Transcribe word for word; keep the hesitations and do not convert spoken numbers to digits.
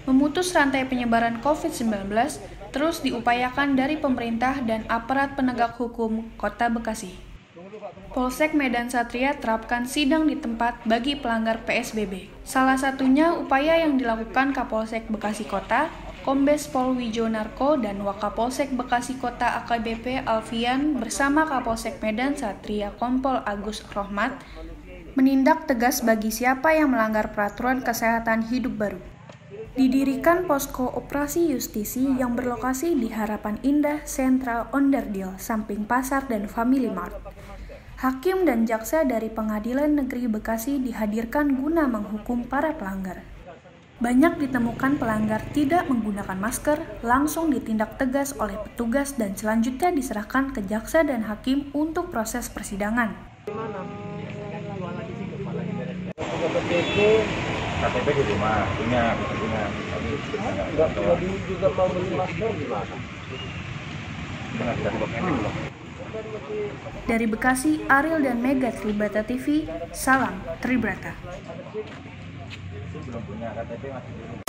Memutus rantai penyebaran covid sembilan belas terus diupayakan dari pemerintah dan aparat penegak hukum Kota Bekasi. Polsek Medan Satria terapkan sidang di tempat bagi pelanggar P S B B. Salah satunya upaya yang dilakukan Kapolsek Bekasi Kota, Kombes Pol Wijonarko dan Wakapolsek Bekasi Kota A K B P Alfian bersama Kapolsek Medan Satria Kompol Agus Rohmat menindak tegas bagi siapa yang melanggar peraturan kesehatan hidup baru. Didirikan posko operasi justisi yang berlokasi di Harapan Indah Sentral Onderdil, samping pasar dan Family Mart. Hakim dan jaksa dari Pengadilan Negeri Bekasi dihadirkan guna menghukum para pelanggar. Banyak ditemukan pelanggar tidak menggunakan masker, langsung ditindak tegas oleh petugas dan selanjutnya diserahkan ke jaksa dan hakim untuk proses persidangan. K T P di rumah, punya, punya. Enggak jadi juga mau beli masker gimana? Dari Bekasi, Ariel dan Mega Tribrata T V, salam Tribrata. Belum punya K T P masih di rumah.